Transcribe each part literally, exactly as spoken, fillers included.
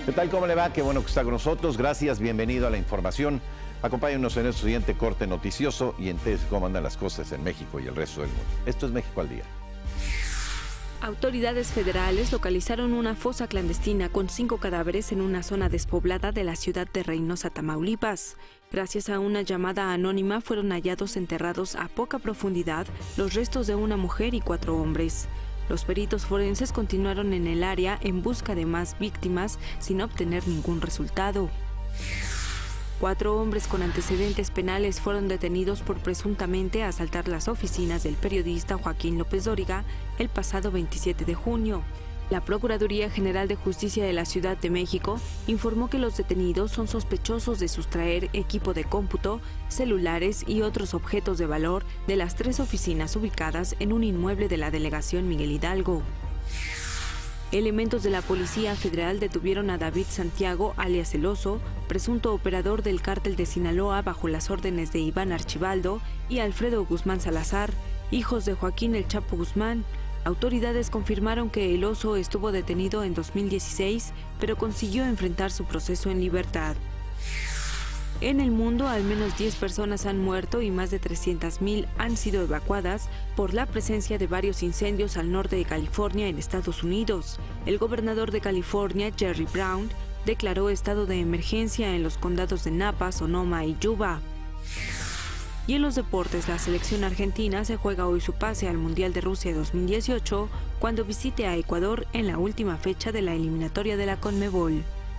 ¿Qué tal? ¿Cómo le va? Qué bueno que está con nosotros. Gracias, bienvenido a la información. Acompáñenos en el siguiente corte noticioso y entérese cómo andan las cosas en México y el resto del mundo. Esto es México al Día. Autoridades federales localizaron una fosa clandestina con cinco cadáveres en una zona despoblada de la ciudad de Reynosa, Tamaulipas. Gracias a una llamada anónima fueron hallados enterrados a poca profundidad los restos de una mujer y cuatro hombres. Los peritos forenses continuaron en el área en busca de más víctimas sin obtener ningún resultado. Cuatro hombres con antecedentes penales fueron detenidos por presuntamente asaltar las oficinas del periodista Joaquín López Dóriga el pasado veintisiete de junio. La Procuraduría General de Justicia de la Ciudad de México informó que los detenidos son sospechosos de sustraer equipo de cómputo, celulares y otros objetos de valor de las tres oficinas ubicadas en un inmueble de la delegación Miguel Hidalgo. Elementos de la Policía Federal detuvieron a David Santiago, alias El Oso, presunto operador del cártel de Sinaloa bajo las órdenes de Iván Archibaldo y Alfredo Guzmán Salazar, hijos de Joaquín El Chapo Guzmán. Autoridades confirmaron que El Oso estuvo detenido en dos mil dieciséis, pero consiguió enfrentar su proceso en libertad. En el mundo, al menos diez personas han muerto y más de trescientas mil han sido evacuadas por la presencia de varios incendios al norte de California en Estados Unidos. El gobernador de California, Jerry Brown, declaró estado de emergencia en los condados de Napa, Sonoma y Yuba. Y en los deportes, la selección argentina se juega hoy su pase al Mundial de Rusia dos mil dieciocho cuando visite a Ecuador en la última fecha de la eliminatoria de la Conmebol.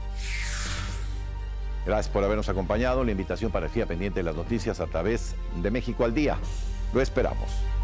Gracias por habernos acompañado. La invitación para que siga pendiente de las noticias a través de México al Día. Lo esperamos.